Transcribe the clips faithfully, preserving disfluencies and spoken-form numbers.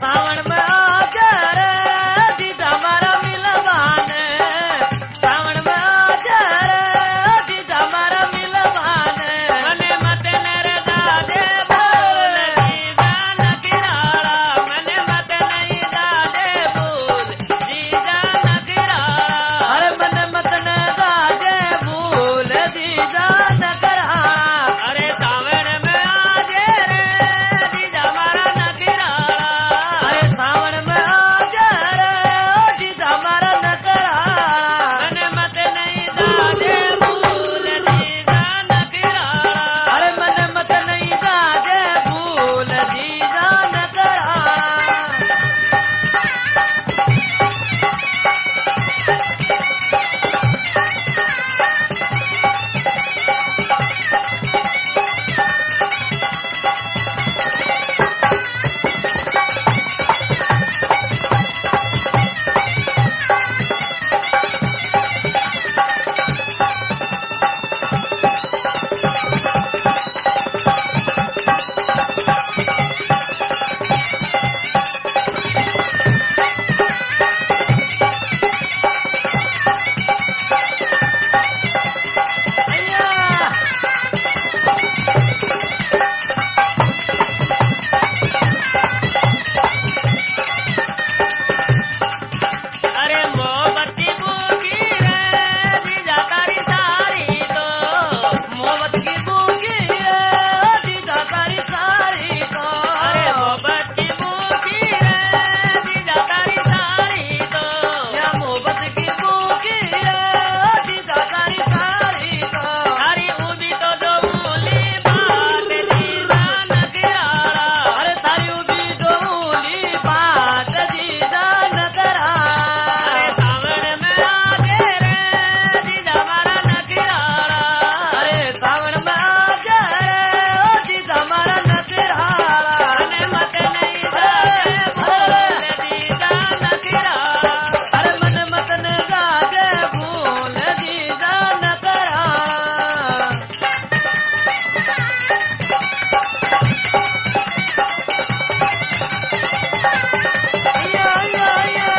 सावन में आजा रे जीजा मारा मिलवाने, सावन में आजा रे जीजा मारा मिलवाने। मने मत नरे दादे बोल जीजा न किराड़ा, मने मत नहीं दादे बोल जीजा न किराड़ा। अरे मने मत न दादे बोल जीजा न किराड़ा। अरे सावन में आजे रे जीजा मारा न किराड़ा, अरे सावन में आजा रे जीजा मारा न किराड़ा। मने मत नहीं दादे बोल जीजा न किराड़ा, अरे मने मत नहीं दादे बोल जीजा न किराड़ा। अरे मोमबत्ती फूकी रे जीजा तारी साड़ी को, मोमबत्ती फूकी रे जीजा तारी साड़ी को। अरे मोमबत्ती फूकी रे जीजा तारी साड़ी को, या मोमबत्ती फूकी रे जीजा तारी साड़ी को। तारी उबी तो जो मूली बात जीजा न किराड़ा, अरे तारी उबी तो मूली बात जीजा न किराड़ा। अरे सावन में आजे रे जीजा मारा न किराड़ा, अरे सावन में आजे रे जीजा मारा न किराड़ा। मने मत नहीं दादे बोल जीजा न किराड़ा, अरे मन मत न दादे बोल जीजा न किराड़ा। अय्या अय्या अय्या,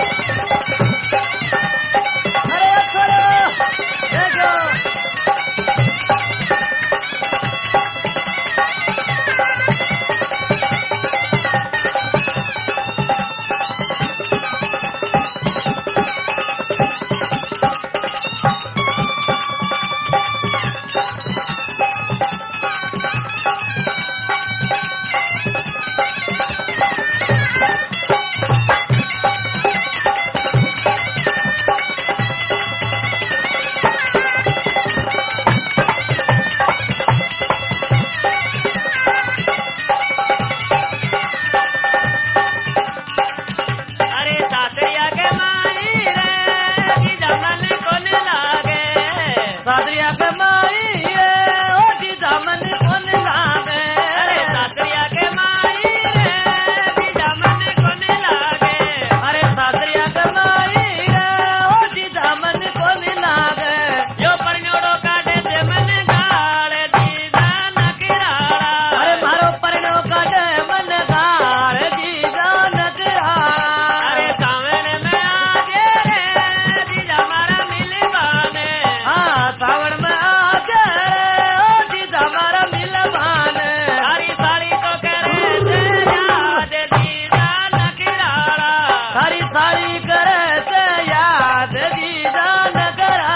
अरे छोड़ो देखो। अरे सासरिया के माई रे जीजा मन कोन लागे, सासरिया के माई रे ओ जीजा मन कोन लागे। अरे सासरिया के माई रे जीजा मन कोन लागे, अरे सासरिया के माई रे ओ जीजा मन कोन लागे। यो परनोड़ो काटे ते मन गाड़ जीजा न किराड़ा, अरे मारो परनो काटे मन गाड़ जीजा न किराड़ा। अरे सावन में आजे रे जीजा मारा मिलवाने, हाँ सावन में आजे रे ओ जीजा मारा मिलवाने। तारी साड़ी को करे से याद जीजा न किराड़ा, तारी साड़ी करे से याद जीजा न किराड़ा।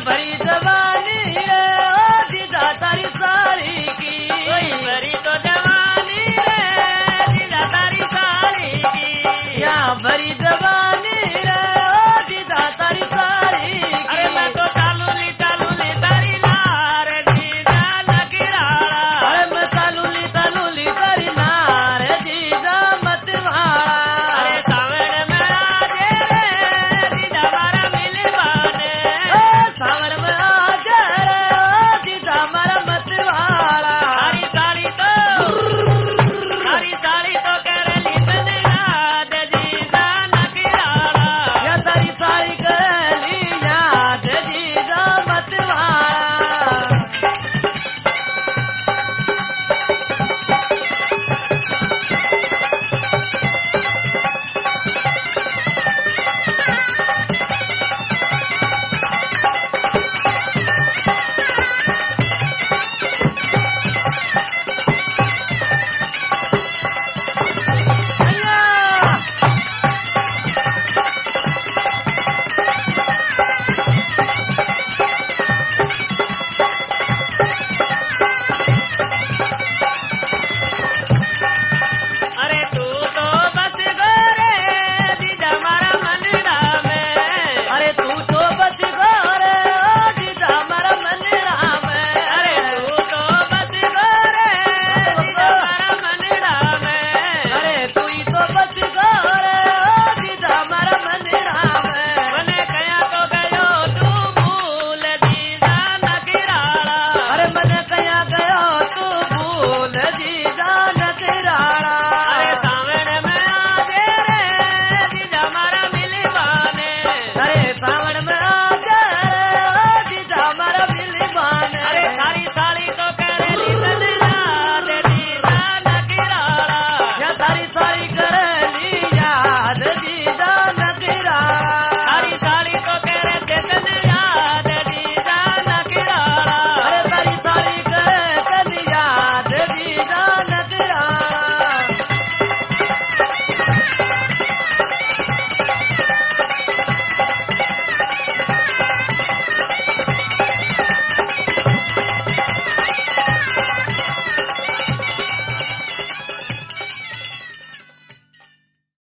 भरी जवानी रे ओ जीजा तारी साली की कोई भरी तो जवानी रे जीजा तारी साली की यहाँ भरी जवानी